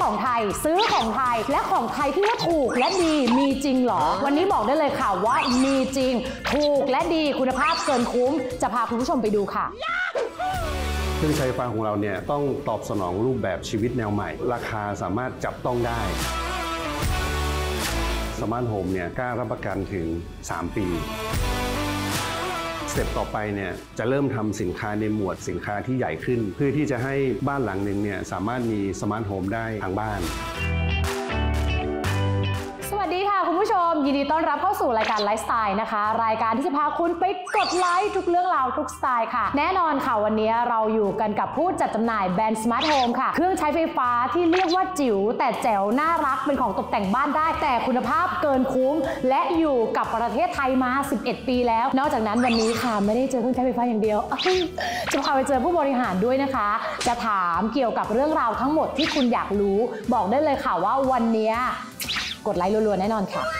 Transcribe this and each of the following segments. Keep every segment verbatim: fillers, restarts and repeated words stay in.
ของไทยซื้อของไทยและของไทยที่ว่าถูกและดีมีจริงเหรอวันนี้บอกได้เลยค่ะว่ามีจริงถูกและดีคุณภาพเกินคุ้มจะพาคุณผู้ชมไปดูค่ะเครื่องใช้ไฟฟ้าของเราเนี่ยต้องตอบสนองรูปแบบชีวิตแนวใหม่ราคาสามารถจับต้องได้สมาร์ทโฮมเนี่ยกล้ารับประกันถึงสามปีสเต็ปต่อไปเนี่ยจะเริ่มทำสินค้าในหมวดสินค้าที่ใหญ่ขึ้นเพื่อที่จะให้บ้านหลังหนึ่งเนี่ยสามารถมีสมาร์ทโฮมได้ทางบ้านสวัสดีค่ะคุณผู้ชมยินดีต้อนรับเข้าสู่รายการไลฟ์สไตล์นะคะรายการที่จะพาคุณไปกดไลค์ทุกเรื่องราวทุกสไตล์ค่ะแน่นอนค่ะวันนี้เราอยู่กันกับผู้จัดจำหน่ายแบรนด์สมาร์ทโฮมค่ะเครื่องใช้ไฟฟ้าที่เรียกว่าจิ๋วแต่แจ๋วน่ารักเป็นของตกแต่งบ้านได้แต่คุณภาพเกินคุ้มและอยู่กับประเทศไทยมาสิบเอ็ดปีแล้วนอกจากนั้นวันนี้ค่ะไม่ได้เจอเครื่องใช้ไฟฟ้าอย่างเดียวจะพาไปเจอผู้บริหารด้วยนะคะจะถามเกี่ยวกับเรื่องราวทั้งหมดที่คุณอยากรู้บอกได้เลยค่ะว่าวันนี้กดไลค์รัวๆแน่นอนค่ะ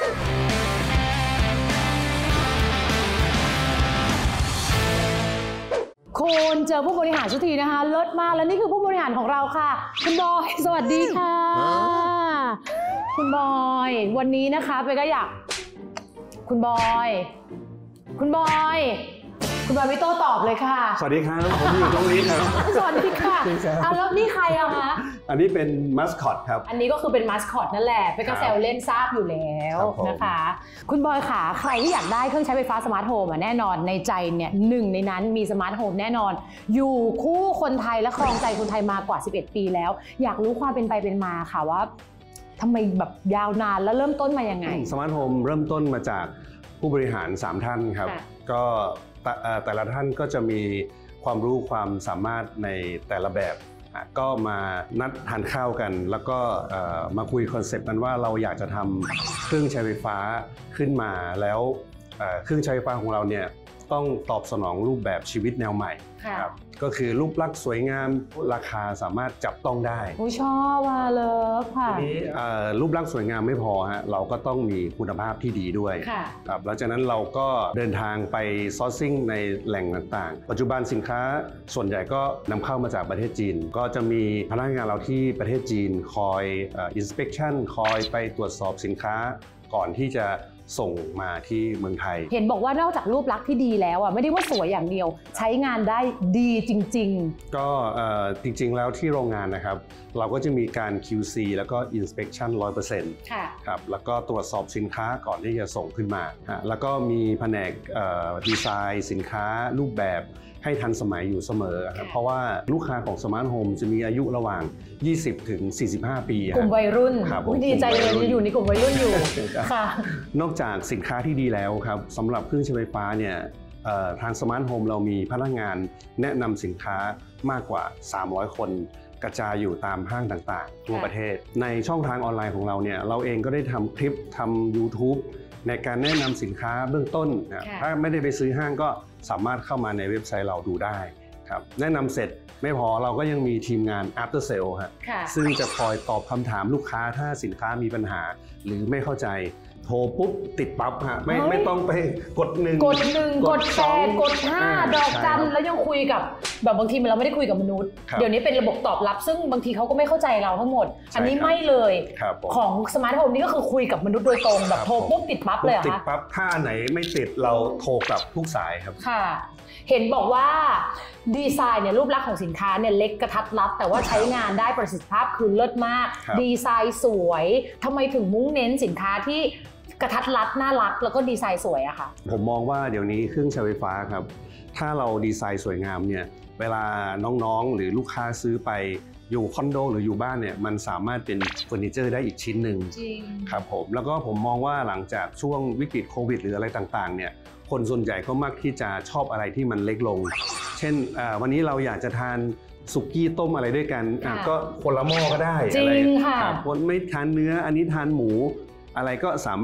คุณเจอผู้บริหารสักทีนะคะเลิศมากแล้วนี่คือผู้บริหารของเราค่ะคุณบอยสวัสดีค่ะคุณบอยวันนี้นะคะเป๊กก็อยากคุณบอยคุณบอยคุณบอยไม่โต้ตอบเลยค่ะสวัสดีครับผมอยู่ตรงนี้ครับสวัสดีค่ะเอาแล้วนี่ใครอะคะอันนี้เป็นมัสคอตครับอันนี้ก็คือเป็นมัสคอตนั่นแหละเป๊กก็แซวเล่นทราบอยู่แล้วนะคะคุณบอยค่ะใครที่อยากได้เครื่องใช้ไฟฟ้าสมาร์ทโฮมแน่นอนในใจเนี่ยหนึ่งในนั้นมีสมาร์ทโฮมแน่นอนอยู่คู่คนไทยและครองใจคนไทยมากว่าสิบเอ็ดปีแล้วอยากรู้ความเป็นไปเป็นมาค่ะว่าทำไมแบบยาวนานแล้วเริ่มต้นมายังไงสมาร์ทโฮมเริ่มต้นมาจากผู้บริหารสามท่านครับก็แต่ละท่านก็จะมีความรู้ความสามารถในแต่ละแบบก็มานัดทานข้าวกันแล้วก็มาคุยคอนเซปต์กันว่าเราอยากจะทำเครื่องใช้ไฟฟ้าขึ้นมาแล้วเครื่องใช้ไฟฟ้าของเราเนี่ยต้องตอบสนองรูปแบบชีวิตแนวใหม่ครับก็คือรูปลักษณ์สวยงามราคาสามารถจับต้องได้ผู้ชอบว่าเลยค่ะทีนี้รูปลักษณ์สวยงามไม่พอฮะเราก็ต้องมีคุณภาพที่ดีด้วยครับหลังจากนั้นเราก็เดินทางไปซอร์ซิ่งในแหล่งต่างๆปัจจุบันสินค้าส่วนใหญ่ก็นำเข้ามาจากประเทศจีนก็จะมีพนักงานเราที่ประเทศจีนคอยอินสเปคชั่นคอยไปตรวจสอบสินค้าก่อนที่จะส่งมาที่เมืองไทยเห็นบอกว่านอกจากรูปลักษณ์ที่ดีแล้วอ่ะไม่ได้ว่าสวยอย่างเดียวใช้งานได้ดีจริงๆก็จริงๆแล้วที่โรงงานนะครับเราก็จะมีการ คิว ซี แล้วก็ Inspection ร้อยเปอร์เซ็นต์ ครับแล้วก็ตรวจสอบสินค้าก่อนที่จะส่งขึ้นมาแล้วก็มีแผนกดีไซน์สินค้ารูปแบบให้ทันสมัยอยู่เสมอเพราะว่าลูกค้าของสมาร์ทโฮมจะมีอายุระหว่างยี่สิบถึงสี่สิบห้าปีกลุ่มวัยรุ่นดีใจเลยจะอยู่ในกลุ่มวัยรุ่นอยู่ค่ะนอกจากสินค้าที่ดีแล้วครับสำหรับเครื่องใช้ไฟฟ้าเนี่ยทางสมาร์ทโฮมเรามีพนักงานแนะนำสินค้ามากกว่าสามร้อยคนกระจายอยู่ตามห้างต่างๆทั่วประเทศในช่องทางออนไลน์ของเราเนี่ยเราเองก็ได้ทำคลิปทำ ยูทูบ ในการแนะนำสินค้าเบื้องต้นถ้าไม่ได้ไปซื้อห้างก็สามารถเข้ามาในเว็บไซต์เราดูได้ครับแนะนำเสร็จไม่พอเราก็ยังมีทีมงาน after sale ฮะซึ่งจะคอยตอบคำถามลูกค้าถ้าสินค้ามีปัญหาหรือไม่เข้าใจโทรปุ๊บติดปั๊บฮะไม่ไม่ต้องไปกดหนึ่งกดหนึ่งกดแปดกดห้าดอกจันแล้วยังคุยกับแบบบางทีเราไม่ได้คุยกับมนุษย์เดี๋ยวนี้เป็นระบบตอบรับซึ่งบางทีเขาก็ไม่เข้าใจเราทั้งหมดอันนี้ไม่เลยของสมาร์ทโฮมนี่ก็คือคุยกับมนุษย์โดยตรงแบบโทรปุ๊บติดปั๊บเลยติดปั๊บถ้าไหนไม่ติดเราโทรกลับทุกสายครับค่ะเห็นบอกว่าดีไซน์เนี่ยรูปลักษณ์ของสินค้าเนี่ยเล็กกระทัดรัดแต่ว่าใช้งานได้ประสิทธิภาพคือเลิศมากดีไซน์สวยทำไมถึงมุ่งเน้นสินค้าที่กระทัดรัดน่ารักแล้วก็ดีไซน์สวยอะค่ะผมมองว่าเดี๋ยวนี้เครื่องใช้ไฟฟ้าครับถ้าเราดีไซน์สวยงามเนี่ยเวลาน้องๆหรือลูกค้าซื้อไปอยู่คอนโดหรืออยู่บ้านเนี่ยมันสามารถเป็นเฟอร์นิเจอร์ได้อีกชิ้นหนึ่งครับผมแล้วก็ผมมองว่าหลังจากช่วงวิกฤตโควิดหรืออะไรต่างๆเนี่ยคนส่วนใหญ่ก็มักที่จะชอบอะไรที่มันเล็กลงเช่นวันนี้เราอยากจะทานสุกี้ต้มอะไรด้วยกันก็คนละหม้อก็ได้จริงค่ะคนไม่ทานเนื้ออันนี้ทานหมูอะไรก็สามารถ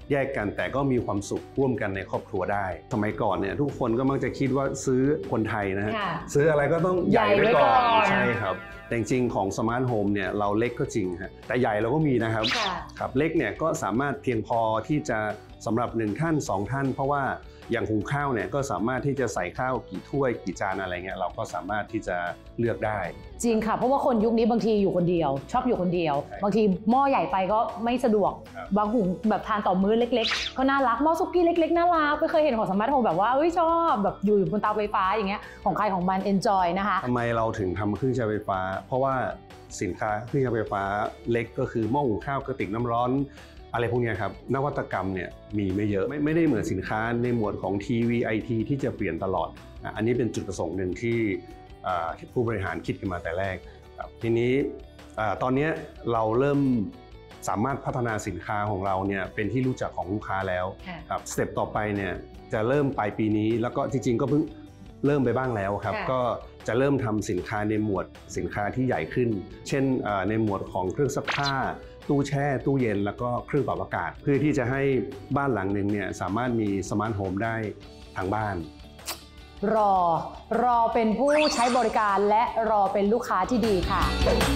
แยกกันแต่ก็มีความสุขร่วมกันในครอบครัวได้สมัยก่อนเนี่ยทุกคนก็มักจะคิดว่าซื้อคนไทยนะฮะซื้ออะไรก็ต้องใหญ่ไว้ก่อนใช่ครับแต่จริงๆของสมาร์ทโฮมเนี่ยเราเล็กก็จริงฮะแต่ใหญ่เราก็มีนะครับครับเล็กเนี่ยก็สามารถเพียงพอที่จะสำหรับหนึ่งท่านสองท่านเพราะว่าอย่างหุงข้าวเนี่ยก็สามารถที่จะใส่ข้าวกี่ถ้วยกี่จานอะไรเงี้ยเราก็สามารถที่จะเลือกได้จริงค่ะเพราะว่าคนยุคนี้บางทีอยู่คนเดียวชอบอยู่คนเดียวบางทีหม้อใหญ่ไปก็ไม่สะดวกบางหุงแบบทานต่อมื้อเล็กๆก็น่ารักหม้อซุกี้เล็กๆน่ารักไม่เคยเห็นของสมาร์ทโฮมแบบว่าเอ้ยชอบแบบอยู่บนเตาไฟฟ้าอย่างเงี้ยของใครของมัน enjoy นะคะทำไมเราถึงทำเครื่องใช้ไฟฟ้าเพราะว่าสินค้าเครื่องใช้ไฟฟ้าเล็กก็คือหม้อหุงข้าวกระติกน้ำร้อนอะไรพวกนี้ครับนวัตกรรมเนี่ยมีไม่เยอะไม่ไม่ได้เหมือนสินค้าในหมวดของทีวีไอทีที่จะเปลี่ยนตลอดอันนี้เป็นจุดประสงค์หนึ่งที่ผู้บริหารคิดกันมาแต่แรกทีนี้ตอนนี้เราเริ่มสามารถพัฒนาสินค้าของเราเนี่ยเป็นที่รู้จักของลูกค้าแล้วครับสเต็ปต่อไปเนี่ยจะเริ่มปลายปีนี้แล้วก็จริงๆก็เพิ่งเริ่มไปบ้างแล้วครับก็จะเริ่มทำสินค้าในหมวดสินค้าที่ใหญ่ขึ้นเช่นในหมวดของเครื่องซักผ้าตู้แช่ตู้เย็นแล้วก็เครื่องปรับอากาศเพื่อที่จะให้บ้านหลังหนึ่งเนี่ยสามารถมีสมาร์ทโฮมได้ทางบ้านรอรอเป็นผู้ใช้บริการและรอเป็นลูกค้าที่ดีค่ะ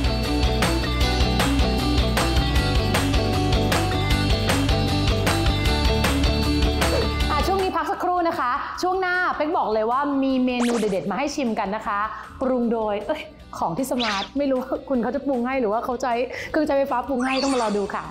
ช่วงนี้พักสักครู่นะคะช่วงหน้าเป๊กบอกเลยว่ามีเมนูเด็ดๆมาให้ชิมกันนะคะปรุงโดยเอ้ยของที่สมาร์ทไม่รู้คุณเขาจะปรุงให้หรือว่าเขาใช้เครื่องใช้ไฟฟ้าปรุงให้ต้องมารอดูค่ะ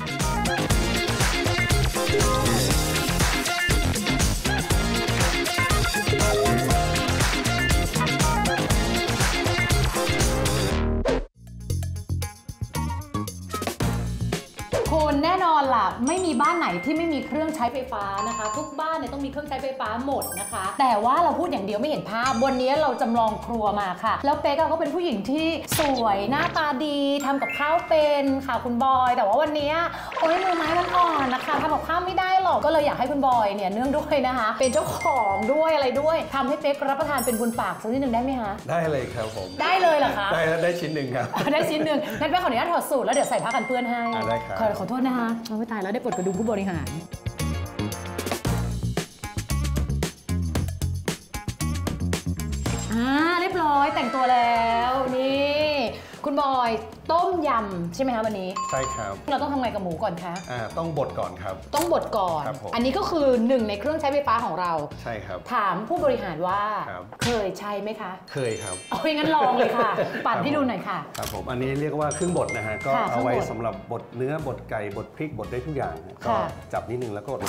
คนแน่นอนล่ะไม่มีบ้านไหนที่ไม่มีเครื่องใช้ไฟฟ้านะคะทุกบ้านเนี่ยต้องมีเครื่องใช้ไฟฟ้าหมดนะคะแต่ว่าเราพูดอย่างเดียวไม่เห็นภาพวันนี้เราจำลองครัวมาค่ะแล้วเป๊กก็เป็นผู้หญิงที่สวยหน้าตาดีทำกับข้าวเป็นค่ะคุณบอยแต่ว่าวันนี้โอ้ยมือไม้มันอ่อนนะคะทำกับข้าวไม่ได้หรอกก็เลยอยากให้คุณบอยเนี่ยเนื่องด้วยนะคะเป็นเจ้าของด้วยอะไรด้วยทำให้เป๊กรับประทานเป็นบุญปากสักนิดหนึ่งได้ไหมคะได้เลยครับผมได้เลยเหรอคะได้ได้ชิ้นหนึ่งครับได้ชิ้นหนึ่งงั้นเป๊กขออนุญาตถอดสูตรแล้วเดี๋ยวใส่ผ้ากันเปื้อนให้ได้ครับขอโทษนะคะไม่ตายแล้วได้ปลดกระดุมผู้บริหารอ่าเรียบร้อยแต่งตัวแล้วนี่คุณบอยต้มยำใช่ไหมคะวันนี้ใช่ครับเราต้องทำไงกับหมูก่อนคะอ่าต้องบดก่อนครับต้องบดก่อนอันนี้ก็คือหนึ่งในเครื่องใช้ไฟฟ้าของเราใช่ครับถามผู้บริหารว่าเคยใช้ไหมคะเคยครับเอางั้นลองเลยค่ะปั่นให้ดูหน่อยค่ะครับผมอันนี้เรียกว่าเครื่องบดนะฮะก็เอาไว้สำหรับบดเนื้อบดไก่บดพริกบดได้ทุกอย่างก็จับนิดนึงแล้วก็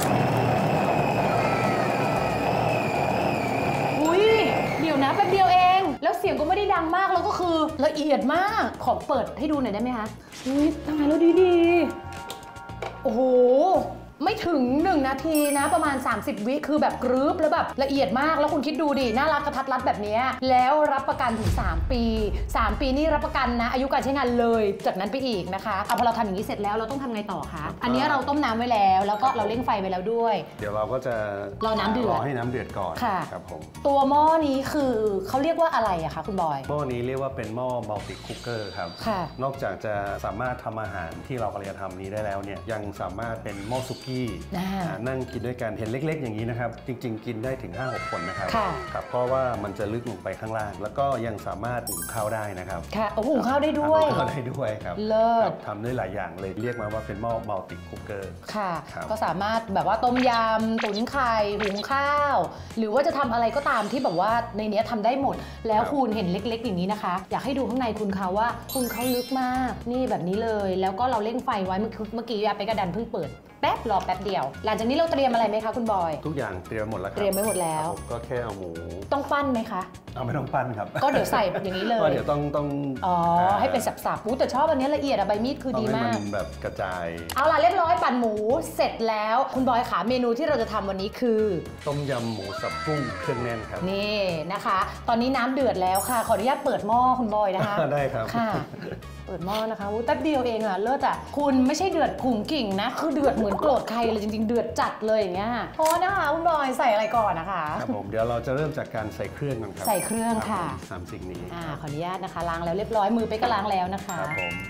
อุ้ยเดี๋ยวนะแป๊บเดียวเองแล้วเสียงก็ไม่ได้ดังมากแล้วก็คือละเอียดมากขอเปิดให้ดูหน่อยได้ไหมคะอุ้ยตายแล้วดีๆโอ้โหไม่ถึงหนึ่งนาทีนะประมาณสามสิบวิคือแบบกรึบแล้วแบบละเอียดมากแล้วคุณคิดดูดิน่ารักกระทัดรัดแบบนี้แล้วรับประกันถึงสามปีสามปีนี่รับประกันนะอายุการใช้งานเลยจากนั้นไปอีกนะคะเอาพอเราทำอย่างนี้เสร็จแล้วเราต้องทำไงต่อคะอันนี้เราต้มน้ำไว้แล้วแล้วก็เราเร่งไฟไว้แล้วด้วยเดี๋ยวเราก็จะรอน้ำเดือดรอให้น้ำเดือดก่อนค่ะครับผมตัวหม้อนี้คือเขาเรียกว่าอะไรอะคะคุณบอยหม้อนี้เรียกว่าเป็นหม้อมัลติคุกเกอร์ครับนอกจากจะสามารถทำอาหารที่เรากำลังจะทำนี้ได้แล้วเนี่ยยังสามารถเป็นหม้อซุกี้นั่งกินด้วยกันเห็นเล็กๆอย่างนี้นะครับจริงๆกินได้ถึง ห้าหก คนนะครับครับเพราะว่ามันจะลึกลงไปข้างล่างแล้วก็ยังสามารถหุงข้าวได้นะครับค่ะหุงข้าวได้ด้วยหุงข้าวได้ด้วยครับเลิศทำได้หลายอย่างเลยเรียกมาว่าเป็นหม้อมัลติคุกเกอร์ค่ะก็สามารถแบบว่าต้มยำตุ๋นไข่หุงข้าวหรือว่าจะทำอะไรก็ตามที่แบบว่าในนี้ทำได้หมดแล้วคุณเห็นเล็กๆอย่างนี้นะคะอยากให้ดูข้างในคุณเขาว่าคุณเขาลึกมากนี่แบบนี้เลยแล้วก็เราเร่งไฟไว้เมื่อกี้ไปกระดันเพิ่งเปิดแป๊บรอแป๊บเดียวหลังจากนี้เราเตรียมอะไรไหมคะคุณบอยทุกอย่างเตรียมหมดแล้วครับเตรียมไว้หมดแล้วก็แค่เอาหมูต้องปั้นไหมคะเอาไม่ต้องปั้นครับก็เดี๋ยวใส่อย่างนี้เลยก็เดี๋ยวต้องต้องอ๋อให้เป็นสับๆอู้แต่ชอบอันนี้ละเอียดอะใบมีดคือดีมากมันแบบกระจายเอาล่ะเรียบร้อยปั่นหมูเสร็จแล้วคุณบอยขาเมนูที่เราจะทำวันนี้คือต้มยำหมูสับกุ้งเครื่องแน่นครับนี่นะคะตอนนี้น้ำเดือดแล้วค่ะขออนุญาตเปิดหม้อคุณบอยนะคะได้ครับค่ะเปิดหม้อนะคะแป๊บเดียวเองอะเลิศอะคุณไม่ใช่เดือดขุ่งกิ่งนะคือเดือดเหมือนโกรธใครเลยจริงๆเดือดจัดเลยอย่างเงี้ยพอนะคะคุณบอยใส่อะไรก่อนนะคะครับผมเดี๋ยวเราจะเริ่มจากการใส่เครื่องกันครับใส่เครื่องค่ะสามสิ่งนี้อ่าขออนุญาตนะคะล้างแล้วเรียบร้อยมือไปก็ล้างแล้วนะคะครับผม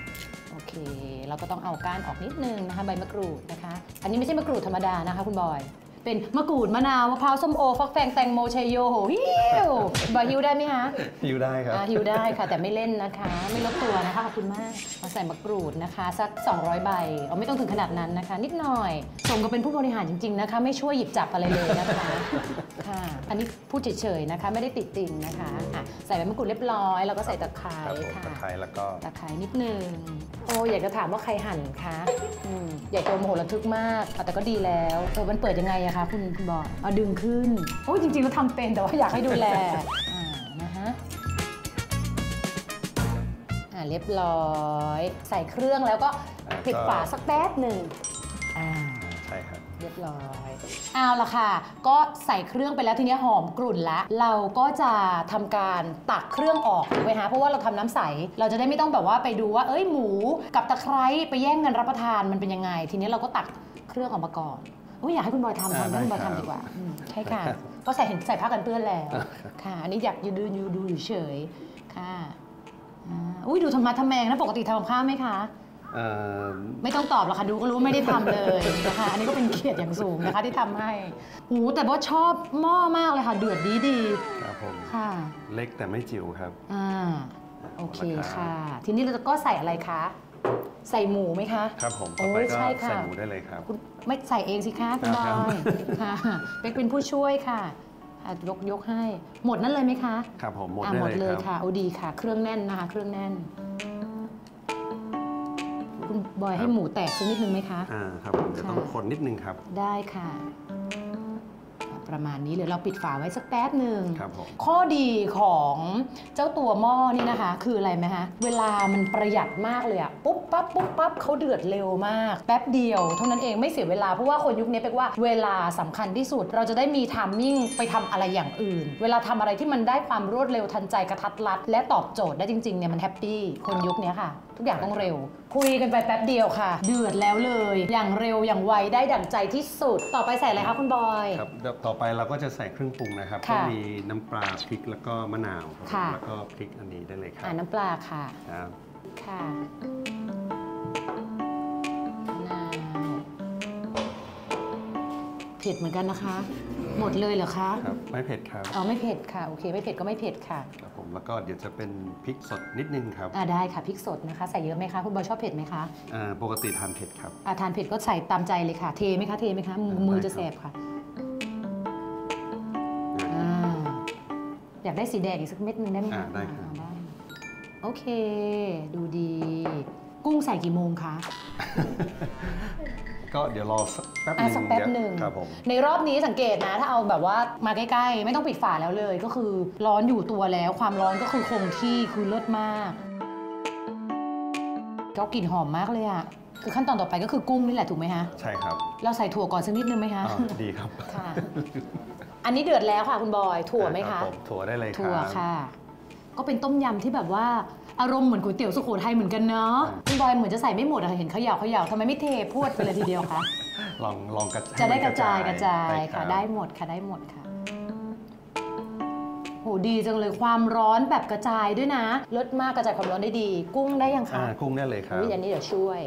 โอเคเราก็ต้องเอาก้านออกนิดนึงนะคะใบมะกรูดนะคะอันนี้ไม่ใช่มะกรูดธรรมดานะคะคุณบอยเป็นมะกรูดมะนาวมะพร้าวส้มโอฟักแฟงแตงโมชัยโยโหฮิวบอยฮิวได้ไหมคะฮิวได้ครับฮิวได้ค่ะแต่ไม่เล่นนะคะไม่ลดตัวนะคะขอบคุณมากมาใส่มะกรูดนะคะสักสองร้อยใบเอาไม่ต้องถึงขนาดนั้นนะคะนิดหน่อยสมกับเป็นผู้บริหารจริงๆนะคะไม่ช่วยหยิบจับอะไรเลยนะคะค่ะอันนี้พูดเฉยๆนะคะไม่ได้ติดติ่งนะคะใส่ใบมะกรูดเรียบร้อยแล้วก็ใส่ตะไคร้ค่ะตะไคร้แล้วก็ตะไคร้นิดนึงโอ้อยากจะถามว่าใครหั่นคะใหญ่โตโมโหระทึกมากแต่ก็ดีแล้วเออมันเปิดยังไงอะคะคุณคุณบอยเอาดึงขึ้นโอ้จริงๆแล้วทำเป็นแต่ว่าอยากให้ดูแลอ่านะฮะอ่าเรียบร้อยใส่เครื่องแล้วก็ปิดฝาสักแป๊บหนึ่งอ่าใช่ครับเรียบร้อยเอาละค่ะก็ใส่เครื่องไปแล้วทีนี้หอมกรุ่นละเราก็จะทำการตักเครื่องออกถูกไหมคะเพราะว่าเราทำน้ำใสเราจะได้ไม่ต้องแบบว่าไปดูว่าเอ้ยหมูกับตะไคร้ไปแย่งกันรับประทานมันเป็นยังไงทีนี้เราก็ตักเครื่องออกมาก่อนอยากให้คุณบอยทำทำให้คุณบอยทำดีกว่าใช่ค่ะก็ใส่เห็นใส่ผ้ากันเปื้อนแล้วค่ะอันนี้อยากยืนดูยูดูเฉยค่ะอุ้ยดูธรรมะทำแมงนะปกติทำกับข้าวไหมคะไม่ต้องตอบหรอกค่ะดูก็รู้ไม่ได้ทำเลยนะคะอันนี้ก็เป็นเกียรติอย่างสูงนะคะที่ทำให้หูแต่ว่าชอบหม้อมากเลยค่ะเดือดดีดีครับผมค่ะเล็กแต่ไม่จิ๋วครับอ่าโอเคค่ะทีนี้เราจะก็ใส่อะไรคะใส่หมูไหมคะครับผมต่อไปก็ใส่หมูได้เลยครับคุณไม่ใส่เองสิคะคุณบอยค่ะเป๊กเป็นผู้ช่วยค่ะยกยกให้หมดนั่นเลยไหมคะครับผมหมดหมดเลยค่ะโอ้ดีค่ะเครื่องแน่นนะคะเครื่องแน่นคุณบอยให้หมูแตกสักนิดนึงไหมคะอ่าครับผมจะต้องคนนิดนึงครับได้ค่ะประมาณนี้หรือเราปิดฝาไว้สักแป๊บหนึ่งครับผมข้อดีของเจ้าตัวหม้อนี่นะคะคืออะไรไหมคะเวลามันประหยัดมากเลยอะปุ๊บปั๊บปุ๊บปั๊บเขาเดือดเร็วมากแป๊บเดียวเท่านั้นเองไม่เสียเวลาเพราะว่าคนยุคนี้เป็นว่าเวลาสำคัญที่สุดเราจะได้มีไทมิ่งไปทำอะไรอย่างอื่นเวลาทำอะไรที่มันได้ความรวดเร็วทันใจกระทัดรัดและตอบโจทย์ได้จริงๆเนี่ยมันแฮปปี้คนยุคนี้ค่ะทุกอย่างต้องเร็วคุยกันไปแป๊บเดียวค่ะเดือดแล้วเลยอย่างเร็วอย่างไวได้ดั่งใจที่สุดต่อไปใส่อะไรคะคุณบอยครับต่อไปเราก็จะใส่เครื่องปรุงนะครับก็มีน้ำปลาพริกแล้วก็มะนาวแล้วก็พริกอันนี้ได้เลยครับน้ำปลาค่ะครับค่ะมะนาวเผ็ดเหมือนกันนะคะหมดเลยเหรอคะครับไม่เผ็ดครับอ๋อไม่เผ็ดค่ะโอเคไม่เผ็ดก็ไม่เผ็ดค่ะครับผมแล้วก็เดี๋ยวจะเป็นพริกสดนิดนึงครับอ่าได้ค่ะพริกสดนะคะใส่เยอะไหมคะคุณบอยชอบเผ็ดไหมคะอ่าปกติทานเผ็ดครับอ่าทานเผ็ดก็ใส่ตามใจเลยค่ะเทไหมคะเทไหมคะมือจะแสบค่ะอยากได้สีแดงอีกสักเม็ดนึงได้ไหมคะได้ครับโอเคดูดีกุ้งใส่กี่โมงคะก็เดี๋ยวรอสักแป๊บนึงสักแป๊บหนึ่งครับผมในรอบนี้สังเกตนะถ้าเอาแบบว่ามาใกล้ๆไม่ต้องปิดฝาแล้วเลยก็คือร้อนอยู่ตัวแล้วความร้อนก็คือคงที่คือเลิศมากก็กลิ่นหอมมากเลยอ่ะคือขั้นตอนต่อไปก็คือกุ้งนี่แหละถูกไหมคะใช่ครับเราใส่ถั่วก่อนสักนิดนึงไหมคะดีครับค่ะอันนี้เดือดแล้วค่ะคุณบอยถั่วไหมคะถั่วได้เลยถั่วค่ะก็เป็นต้มยำที่แบบว่าอารมณ์เหมือนก๋วยเตี๋ยวสุโขทัยเหมือนกันเนาะคุณบอยเหมือนจะใส่ไม่หมดอะเห็นเขย่าเขย่าทำไมไม่เทพวดไปเลยทีเดียวคะลองลองกระจายจะได้กระจายกระจายค่ะได้หมดค่ะได้หมดค่ะโหดีจังเลยความร้อนแบบกระจายด้วยนะลดมากกระจายความร้อนได้ดีกุ้งได้ยังคะกุ้งได้เลยครับอันนี้เดี๋ยวช่วย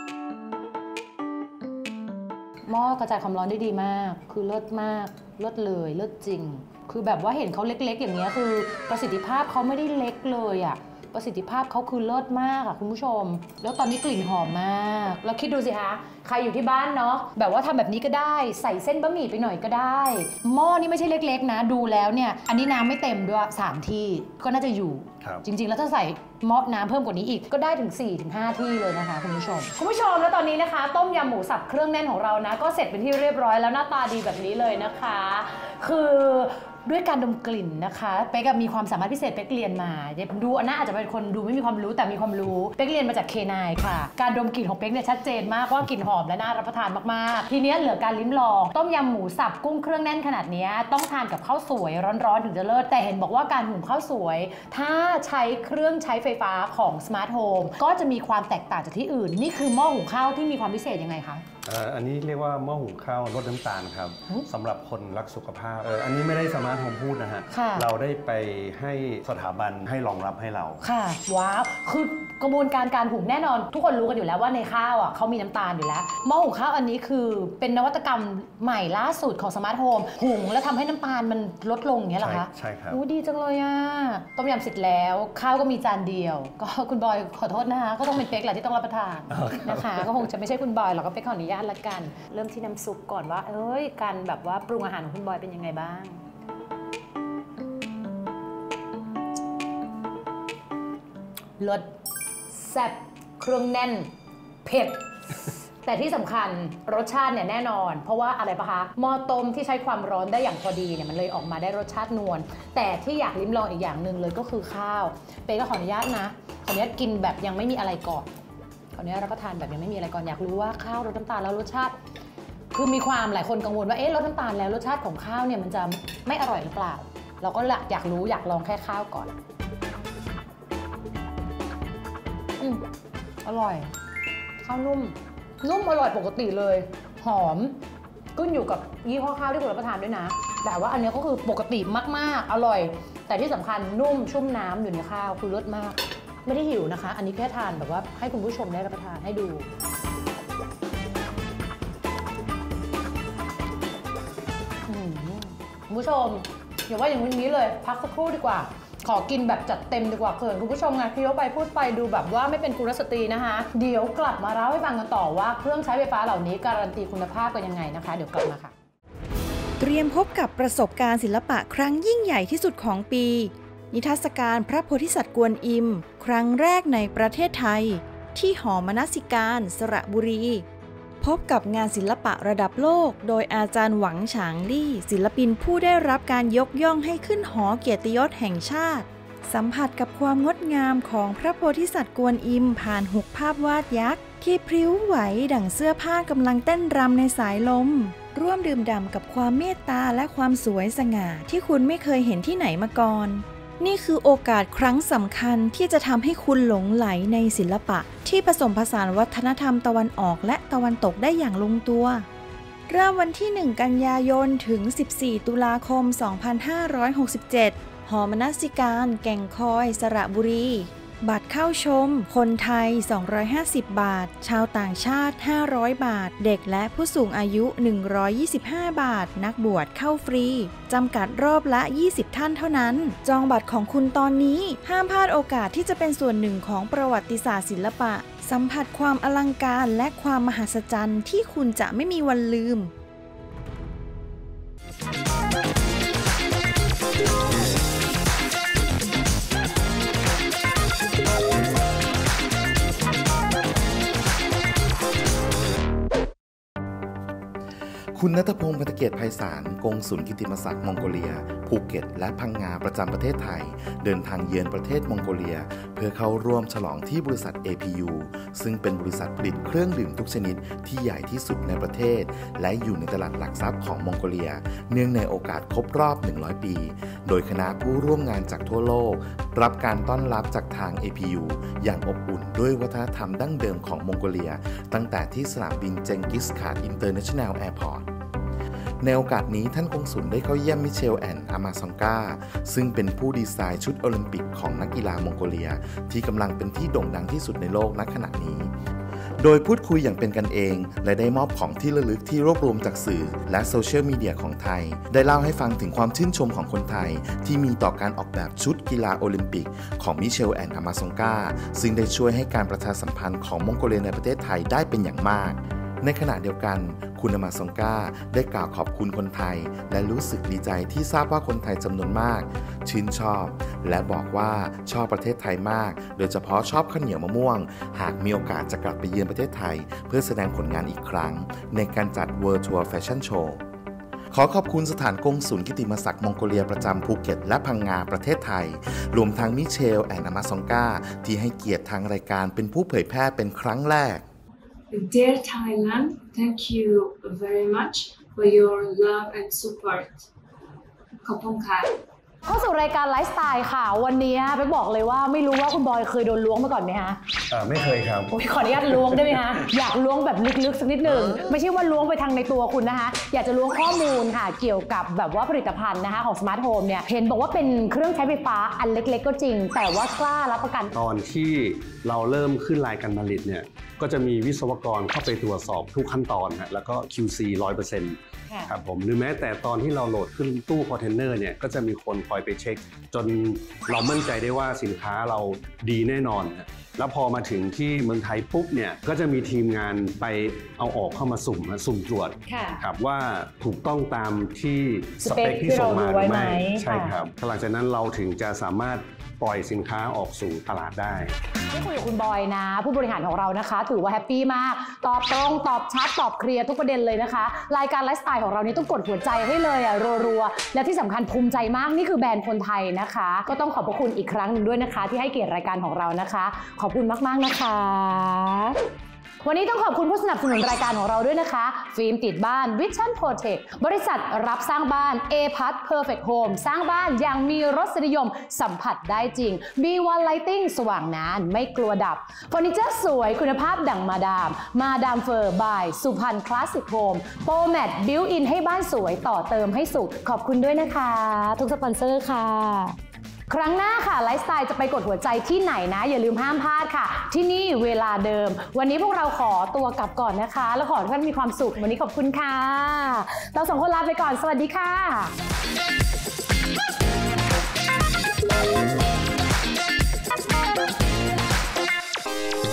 หม้อกระจายความร้อนได้ดีมากคือเลิศมากเลิศเลยเลิศจริงคือแบบว่าเห็นเขาเล็กๆอย่างเงี้ยคือประสิทธิภาพเขาไม่ได้เล็กเลยอ่ะประสิทธิภาพเขาคือเลิศมากอ่ะคุณผู้ชมแล้วตอนนี้กลิ่นหอมมากแล้วคิดดูสิคะใครอยู่ที่บ้านเนาะแบบว่าทำแบบนี้ก็ได้ใส่เส้นบะหมี่ไปหน่อยก็ได้หม้อนี่ไม่ใช่เล็กๆนะดูแล้วเนี่ยอันนี้น้ำไม่เต็มด้วยสามที่ก็น่าจะอยู่จริงๆแล้วถ้าใส่หม้อน้ำเพิ่มกว่านี้อีกก็ได้ถึง สี่ถึงห้า ที่เลยนะคะคุณผู้ชมคุณผู้ชมแล้วตอนนี้นะคะต้มยำหมูสับเครื่องแน่นของเรานะก็เสร็จเป็นที่เรียบร้อยแล้วหน้าตาดีแบบนี้เลยนะคะคือด้วยการดมกลิ่นนะคะเป๊กมีความสามารถพิเศษเป๊กเรียนมาดูอันน่าอาจจะเป็นคนดูไม่มีความรู้แต่มีความรู้เป๊กเรียนมาจากเคนายค่ะการดมกลิ่นของเป๊กเนี่ยชัดเจนมากว่ากลิ่นหอมและน่ารับประทานมากๆทีนี้เหลือการลิ้มลองต้มยำหมูสับกุ้งเครื่องแน่นขนาดนี้ต้องทานกับข้าวสวยร้อนๆถึงจะเลิศแต่เห็นบอกว่าการหุงข้าวสวยถ้าใช้เครื่องใช้ไฟฟ้าของ Smart Home ก็จะมีความแตกต่างจากที่อื่นนี่คือหม้อหุงข้าวที่มีความพิเศษยังไงคะอันนี้เรียกว่าหม้อหุงข้าวลดน้ำตาลครับสำหรับคนรักสุขภาพอันนี้ไม่ได้สมาร์ทโฮมพูดนะฮะเราได้ไปให้สถาบันให้รองรับให้เราค่ะว้าวคือกระบวนการการหุงแน่นอนทุกคนรู้กันอยู่แล้วว่าในข้าวอ่ะเขามีน้ำตาลอยู่แล้วหม้อหุงข้าวอันนี้คือเป็นนวัตกรรมใหม่ล่าสุดของสมาร์ทโฮมหุงแล้วทำให้น้ำตาลมันลดลงอย่างเงี้ยเหรอคะใช่ครับโอ้ดีจังเลยอ่ะต้มยำเสร็จแล้วข้าวก็มีจานเดียวก็คุณบอยขอโทษนะคะก็ต้องเป็นเป๊กแหละที่ต้องรับประทานนะคะก็คงจะไม่ใช่คุณบอยหรอกก็เป๊กขออนุญาตละกันเริ่มที่น้ำซุปก่อนว่าเอ้ยการแบบว่าปรุงอาหารของคุณบอยเป็นยังไงบ้างรสแซ่บเครื่องแน่นเผ็ดแต่ที่สำคัญรสชาติเนี่ยแน่นอนเพราะว่าอะไรปะคะหม้อต้มที่ใช้ความร้อนได้อย่างพอดีเนี่ยมันเลยออกมาได้รสชาตินวลแต่ที่อยากลิ้มลองอีกอย่างหนึ่งเลยก็คือข้าวเป๊ก็ขออนุญาตนะขออนุญาตกินแบบยังไม่มีอะไรก่อนขออนุญาตรับประทานแบบยังไม่มีอะไรก่อนอยากรู้ว่าข้าวรสน้ำตาลแล้วรสชาติคือมีความหลายคนกังวลว่าเอ๊ะรสน้ำตาลแล้วรสชาติของข้าวเนี่ยมันจะไม่อร่อยหรือเปล่าเราก็อยากรู้อยากลองแค่ข้าวก่อนอืมอร่อยข้าวนุ่มนุ่มอร่อยปกติเลยหอมขึ้นอยู่กับยี่ห้อข้าวที่คุณรับประทานด้วยนะแต่ว่าอันนี้ก็คือปกติมากๆอร่อยแต่ที่สำคัญนุ่มชุ่มน้ำอยู่ในข้าวคือเลิศมากไม่ได้หิวนะคะอันนี้แค่ทานแบบว่าให้คุณผู้ชมได้รับประทานให้ดูคุณผู้ชมอย่าว่าอย่างนี้เลยพักสักครู่ดีกว่าขอกินแบบจัดเต็มดีกว่าเกินคุณผู้ชมไงเคี้ยวไปพูดไปดูแบบว่าไม่เป็นกุลสตรีนะคะเดี๋ยวกลับมาเล่าให้ฟังกันต่อว่าเครื่องใช้ไฟฟ้าเหล่านี้การันตีคุณภาพกันยังไงนะคะเดี๋ยวกลับมาค่ะเตรียมพบกับประสบการณ์ศิลปะครั้งยิ่งใหญ่ที่สุดของปีนิทรรศการพระโพธิสัตว์กวนอิมครั้งแรกในประเทศไทยที่หอมนสิการสระบุรีพบกับงานศิลปะระดับโลกโดยอาจารย์หวังฉางลี่ศิลปินผู้ได้รับการยกย่องให้ขึ้นหอเกียรติยศแห่งชาติสัมผัสกับความงดงามของพระโพธิสัตว์กวนอิมผ่านหุบภาพวาดยักษ์ที่พริ้วไหวดั่งเสื้อผ้ากำลังเต้นรำในสายลมร่วมดื่มด่ำกับความเมตตาและความสวยสง่าที่คุณไม่เคยเห็นที่ไหนมาก่อนนี่คือโอกาสครั้งสำคัญที่จะทำให้คุณหลงไหลในศิลปะที่ผสมผสานวัฒนธรรมตะวันออกและตะวันตกได้อย่างลงตัวเริ่มวันที่หนึ่งกันยายนถึงสิบสี่ตุลาคมสองพันห้าร้อยหกสิบเจ็ดหอมนสิการแก่งคอยสระบุรีบัตรเข้าชมคนไทยสองร้อยห้าสิบบาทชาวต่างชาติห้าร้อยบาทเด็กและผู้สูงอายุหนึ่งร้อยยี่สิบห้าบาทนักบวชเข้าฟรีจำกัดรอบละยี่สิบท่านเท่านั้นจองบัตรของคุณตอนนี้ห้ามพลาดโอกาสที่จะเป็นส่วนหนึ่งของประวัติศาสตร์ศิลปะสัมผัสความอลังการและความมหัศจรรย์ที่คุณจะไม่มีวันลืมคุณณัฐพงศ์ พันธเกียรติไพศาลกงสุลกิตติมศักดิ์มองโกเลียภูเก็ตและพังงาประจำประเทศไทยเดินทางเยือนประเทศมองโกเลียเพื่อเข้าร่วมฉลองที่บริษัท เอ พี ยู ซึ่งเป็นบริษัทผลิตเครื่องดื่มทุกชนิดที่ใหญ่ที่สุดในประเทศและอยู่ในตลาดหลักทรัพย์ของมองโกเลียเนื่องในโอกาสครบรอบหนึ่งร้อยปีโดยคณะผู้ร่วมงานจากทั่วโลกรับการต้อนรับจากทาง เอ พี ยู อย่างอบอุ่นด้วยวัฒนธรรมดั้งเดิมของมองโกเลียตั้งแต่ที่สนามบินเจงกิสข่านอินเตอร์เนชั่นแนลแอร์พอร์ตในโอกาสนี้ท่านกงสุลได้เข้าเยี่ยมมิเชลแอนอามาซองกาซึ่งเป็นผู้ดีไซน์ชุดโอลิมปิกของนักกีฬามองโกเลียที่กำลังเป็นที่โด่งดังที่สุดในโลกณขณะนี้โดยพูดคุยอย่างเป็นกันเองและได้มอบของที่ระลึกที่รวบรวมจากสื่อและโซเชียลมีเดียของไทยได้เล่าให้ฟังถึงความชื่นชมของคนไทยที่มีต่อการออกแบบชุดกีฬาโอลิมปิกของมิเชลแอนอามาซองกาซึ่งได้ช่วยให้การประชาสัมพันธ์ของมองโกเลียในประเทศไทยได้เป็นอย่างมากในขณะเดียวกันคุณอามาซองกาได้กล่าวขอบคุณคนไทยและรู้สึกดีใจที่ทราบว่าคนไทยจำนวนมากชื่นชอบและบอกว่าชอบประเทศไทยมากโดยเฉพาะชอบข้าวเหนียวมะม่วงหากมีโอกาสจะกลับไปเยือนประเทศไทยเพื่อแสดงผลงานอีกครั้งในการจัด World Tour Fashion Show ขอขอบคุณสถานกงสุลกิตติมศักดิ์มองโกเลียประจำภูเก็ตและพังงาประเทศไทยรวมทั้งมิเชลแอนอามาซองกาที่ให้เกียรติทางรายการเป็นผู้เผยแพร่เป็นครั้งแรก Dear Thailand, thank you very much for your love and support. ขอบคุณค่ะเข้าสู่รายการไลฟ์สไตล์ค่ะวันนี้ไปบอกเลยว่าไม่รู้ว่าคุณบอยเคยโดนล้วงมาก่อนไหมคะเออไม่เคยครับขออนุญาตล้วงได้ไหมคะอยากล้วงแบบลึกๆสักนิดหนึ่งไม่ใช่ว่าล้วงไปทางในตัวคุณนะคะอยากจะล้วงข้อมูลค่ะเกี่ยวกับแบบว่าผลิตภัณฑ์นะคะของสมาร์ทโฮมเนี่ยเห็นบอกว่าเป็นเครื่องใช้ไฟฟ้าอันเล็กๆก็จริงแต่ว่ากล้ารับประกันตอนที่เราเริ่มขึ้นรายการผลิตเนี่ยก็จะมีวิศวกรเข้าไปตรวจสอบทุกขั้นตอนฮะแล้วก็ คิว ซี ร้อยเปอร์เซ็นต์ครับผมหรือแม้แต่ตอนที่เราโหลดขึ้นตู้คอนเทนเนอร์เนี่ยก็จะมีคนคอยไปเช็คจนเรามั่นใจได้ว่าสินค้าเราดีแน่นอนแล้วพอมาถึงที่เมืองไทยปุ๊บเนี่ยก็จะมีทีมงานไปเอาออกเข้ามาสุ่มสุ่มตรวจครับว่าถูกต้องตามที่สเปคที่ส่งมาหรือไม่ใช่ครับหลังจากนั้นเราถึงจะสามารถปล่อยสินค้าออกสู่ตลาดได้ที่คุยกับคุณบอยนะผู้บริหารของเรานะคะถือว่าแฮปปี้มากตอบตรงตอบชัดตอบเคลียร์ทุกประเด็นเลยนะคะรายการไลฟ์สไตล์ของเรานี้ต้องกดหัวใจให้เลยอ่ะรัวๆและที่สำคัญภูมิใจมากนี่คือแบรนด์คนไทยนะคะก็ต้องขอบพระคุณอีกครั้งหนึ่งด้วยนะคะที่ให้เกียรติรายการของเรานะคะขอบคุณมากๆนะคะวันนี้ต้องขอบคุณผู้สนับสนุนรายการของเราด้วยนะคะฟิล์มติดบ้าน Vision Protect บริษัทรับสร้างบ้าน เอ พัท Perfect Home สร้างบ้านอย่างมีรสนิยมสัมผัสได้จริง บี วัน Lighting สว่างนานไม่กลัวดับเฟอร์นิเจอร์สวยคุณภาพดั่งมาดามมาดามเฟอร์บายสุพรรณคลาสสิกโฮมโปรแมทบิวอินให้บ้านสวยต่อเติมให้สุขขอบคุณด้วยนะคะทุกสปอนเซอร์ค่ะครั้งหน้าค่ะไลฟ์สไตล์จะไปกดหัวใจที่ไหนนะอย่าลืมห้ามพลาดค่ะที่นี่เวลาเดิมวันนี้พวกเราขอตัวกลับก่อนนะคะแล้วขอให้ท่านมีความสุขวันนี้ขอบคุณค่ะเราสองคนลาไปก่อนสวัสดีค่ะ